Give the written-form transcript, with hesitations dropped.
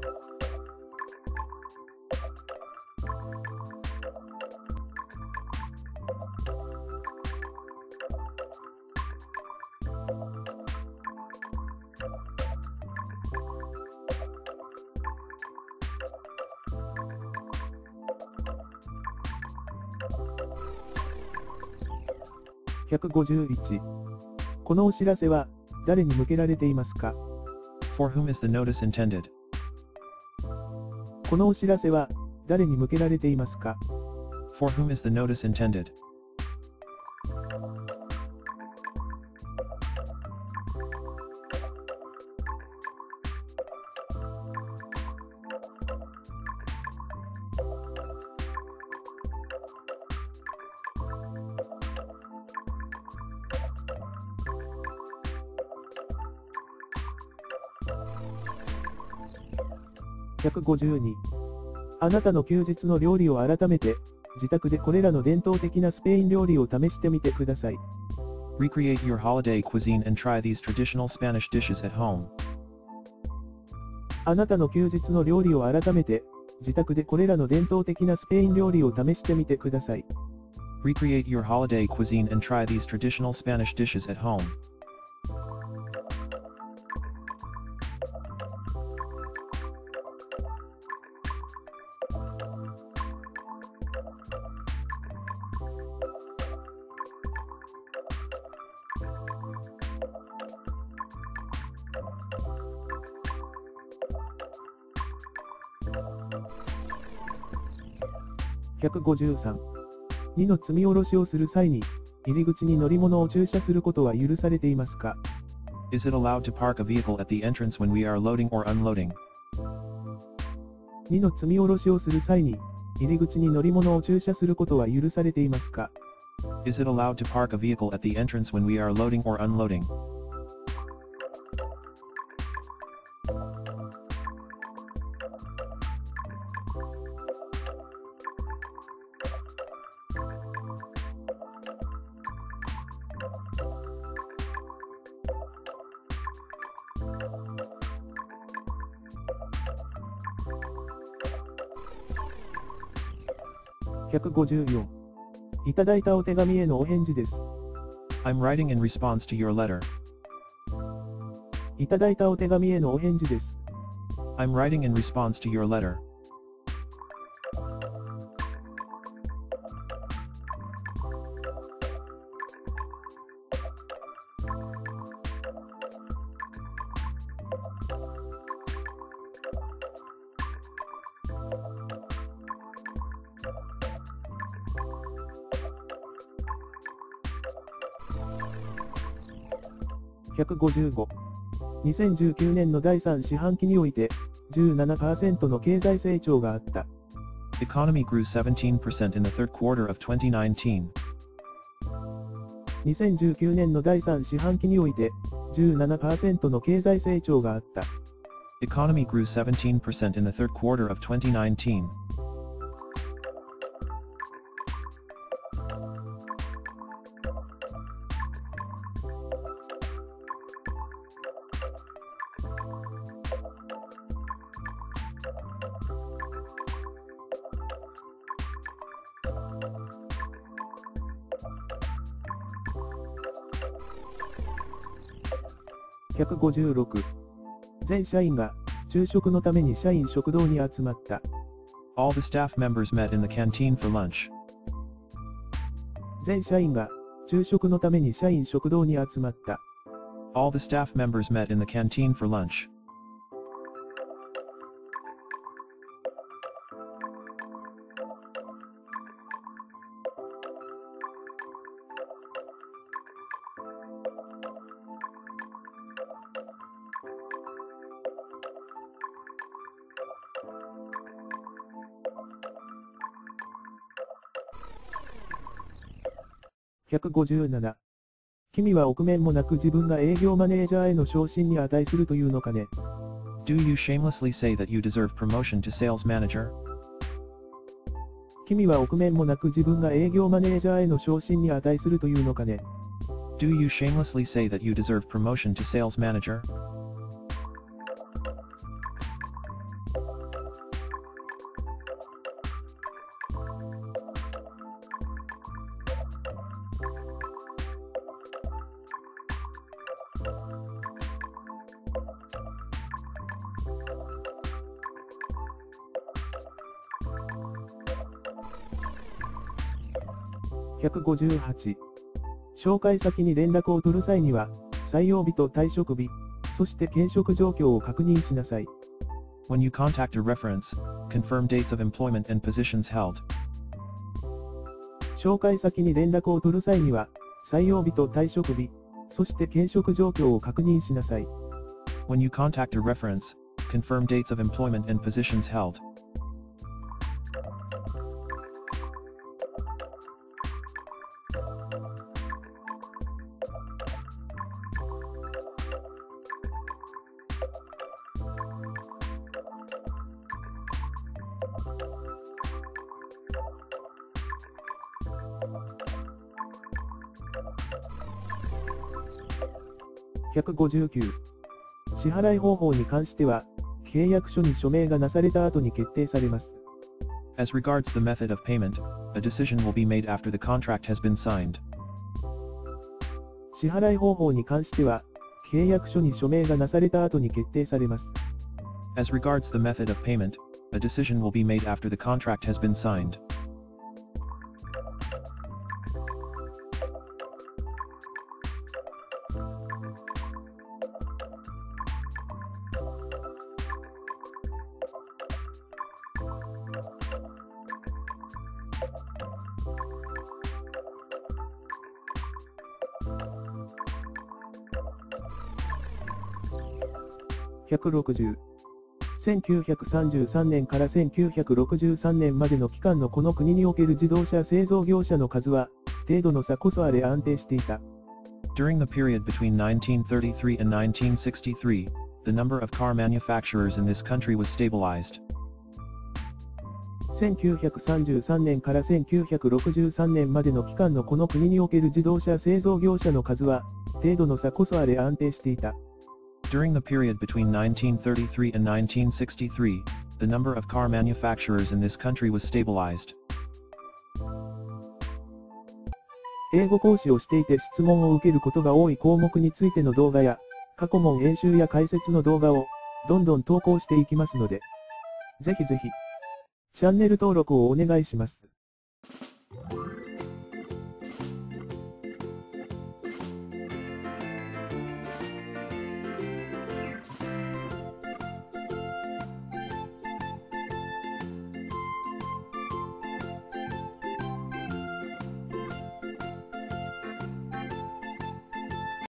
151。このお知らせは、誰に向けられていますか？ For whom is the notice intended? このお知らせは、誰に向けられていますか？ For whom is the notice intended? 152。あなたの休日の料理を改めて、自宅でこれらの伝統的なスペイン料理を試してみてください。 Recreate your holiday cuisine and try these traditional Spanish dishes at home. あなたの休日の料理を改めて、自宅でこれらの伝統的なスペイン料理を試してみてください。 Recreate your holiday cuisine and try these traditional Spanish dishes at home. 153。2の積み下ろしをする際に、入り口に乗り物を駐車することは許されていますか？ Is it allowed to park a vehicle at the entrance when we are loading or unloading? 2の積み下ろしをする際に、入り口に乗り物を駐車することは許されていますか？ Is it allowed to park a vehicle at the entrance when we are loading or unloading? 154。いただいたお手紙へのお返事です。 I'm writing in response to your letter. いただいたお手紙へのお返事です。 I'm writing in response to your letter. 155。2019年の第3四半期において、17% の経済成長があった。 Economy grew 17% in the third quarter of 2019. 2019年の第3四半期において、17% の経済成長があった。 Economy grew 17% in the third quarter of 2019. 156。全社員が昼食のために社員食堂に集まった。 All the staff members met in the canteen for lunch. 全社員が昼食のために社員食堂に集まった。 All the staff members met in the canteen for lunch. 157。君は臆面もなく自分が営業マネージャーへの昇進に値するというのかね。 Do you shamelessly say that you deserve promotion to sales manager? 君は臆面もなく自分が営業マネージャーへの昇進に値するというのかね。 Do you shamelessly say that you deserve promotion to sales manager? 158、紹介先に連絡を取る際には、採用日と退職日、そして兼職状況を確認しなさい。 When you contact a reference, confirm dates of employment and positions held. 紹介先に連絡を取る際には、採用日と退職日、そして兼職状況を確認しなさい。 When you contact a reference, confirm dates of employment and positions held. 159、支払い方法に関しては、契約書に署名がなされた後に決定されます。 As regards the method of payment, a decision will be made after the contract has been signed. 支払い方法に関しては、契約書に署名がなされた後に決定されます。 As regards the method of payment, a decision will be made after the contract has been signed. 160、1933年から1963年までの期間のこの国における自動車製造業者の数は、程度の差こそあれ安定していた。 During the period between 1933 and 1963, the number of car manufacturers in this country was stabilized. 1933年から1963年までの期間のこの国における自動車製造業者の数は、程度の差こそあれ安定していた。 During the period between 1933 and 1963, the number of car manufacturers in this country was stabilized. 英語講師をしていて質問を受けることが多い項目についての動画や、過去問演習や解説の動画を、どんどん投稿していきますので、ぜひぜひ、チャンネル登録をお願いします。